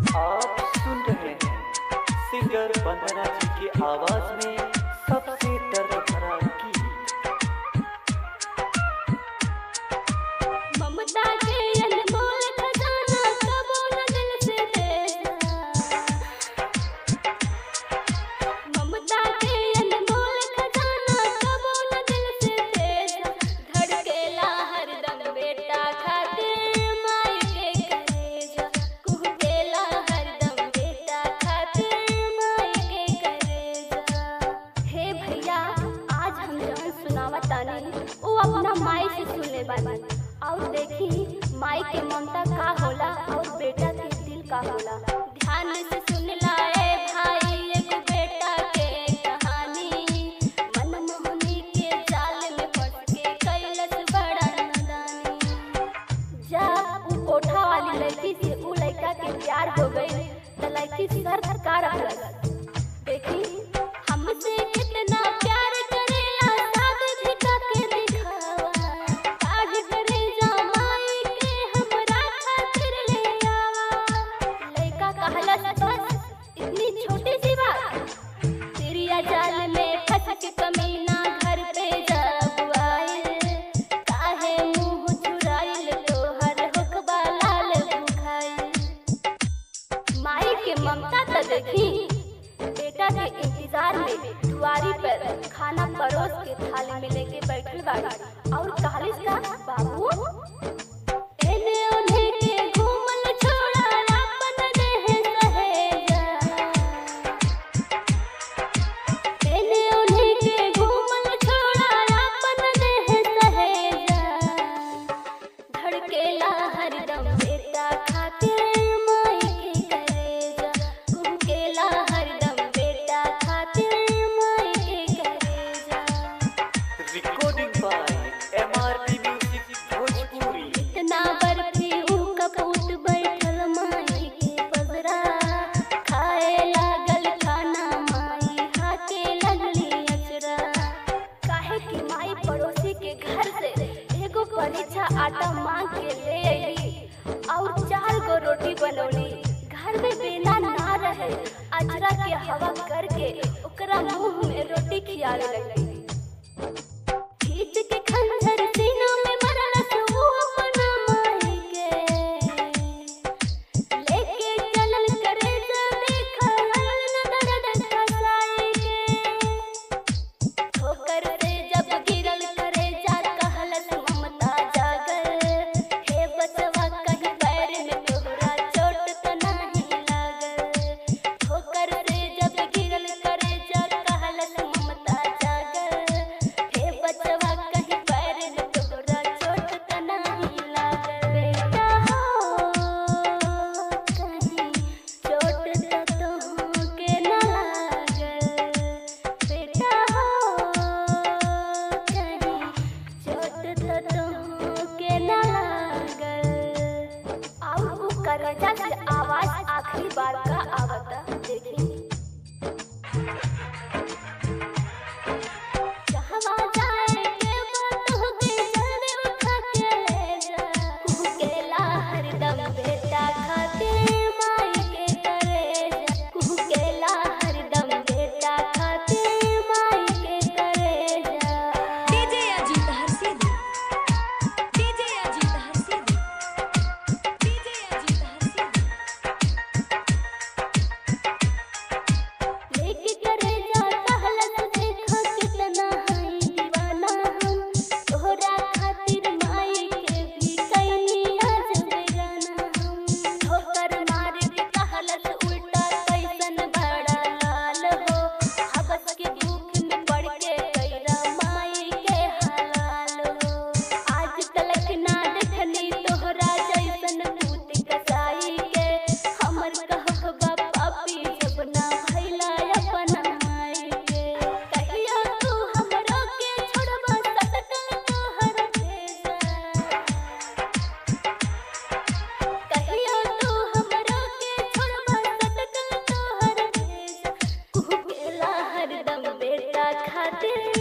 आप सुन रहे हैं सिंगर वंदना जी की आवाज में सबसे दर्द भरा गीत। ममता के अनमोल खजाना कबो न दिल से देना। ममता के अनमोल खजाना कबो न दिल से देना। धड़केला हरदम बेटा खातिर माई के कलेजा। कुहकेला हरदम बेटा खातिर माई के कलेजा। हे भैया, आज हम जौन सुनावत तानी वो अपना माई से सुनले बानी। और देखी माई के ममता का होला और बेटा के दिल का होला। ध्यान से सुन लाए भाई एक बेटा के कहानी। मनमोहनी के जाल में फंस के कैलस बड़ा नादानी। जब उ कोठा वाली लड़की से उ लड़का के प्यार हो गई तो लड़की सर का रखलस। देखी हमसे कितना प्यार करेला साथ भी के दिखावा। काढ़ करे जा माई के हमरा खातिर ले आवा। लड़का कहलस बस इतनी छोटी सी बात। तिरिया जाल में फंस के कमीना घर पे जब आए। काहे मुंह चुराइल तोहर हुक्बा लाल बुखाई। माई के ममता त देखी बेटा के इंतजार में दुआरी पर खाना परोस के थाली में लेके बैठल बाड़ी। और कहलिस का बाबू एने ओने के घूमल छोड़ा अपन देह सहेजा। एने ओने के घूमल छोड़ा अपन देह सहेजा। धड़केला हरदम बेटा खातिर माई के कलेजा। कुहकेला हरदम बेटा खातिर माई के कलेजा। Recording by MRP music Bhojpuri. इतना बर्फी ऊ कपूत बैठल माई के पगरा। खाए लागल खाना माई हाथे लगली अचरा। काहे कि माई पड़ोसी के घर से एगो परीक्षा आटा मांग के ले अइली और 4 गो रोटी बनौली। घर में बेला ना रहे, अचरा के हवा करके ओकरा मुंह में रोटी खियावे लगली। खींच के खंजर सीनों में मरलस वो अपना माई के। लेके चलल करे जा देखा न दर्द कसाई के। ठोकर से जब गिरल करे जा कहलस ममता जागर। हे बचवा कहीं पैर में तोहरा चोट त नाही लागल। ठोकर से जब गिरल करे जा कहलस ममता जागर। हे बचवा कहीं पैर में तोहरा चोट त नाही लागल। बेटा हो कहीं चोट त तोहके ना लागल। बेटा हो कहीं चोट त तोहके ना लागल। और वो करेजा से आवाज आखिरी बार का आवता। देखी कहवा जाए के बातों के जल्दी उठा के ले जा। कुहकेला हरदम बेटा खातिर माई के कलेजा। कुहकेला हरदम बेटा खातिर माई के कलेजा। DJ Ajit Harsidi, DJ Ajit Harsidi, DJ Ajit Harsidi. लेके करे जा कहलस देखा कितना हई दीवाना हम। तोहरा खातिर माई के भी कैनी आज बेगाना हम। ठोकर मार के कहलस उल्टा कैसन बड़ा लाल हो। हबस के भूख में पड़ के कैरा माई के हलाल हो। आज तलक ना देखनी तोहरा जैसन पूत कसाई के। हमर कहबा पापी जब ना भइला अपना माई के। कहियो तू हमरो के छोड़बा सटकल तोहर भेजा। कहियो तू हमरो के छोड़बा सटकल तोहर भेजा। कुहकेला हरदम बेटा खातिर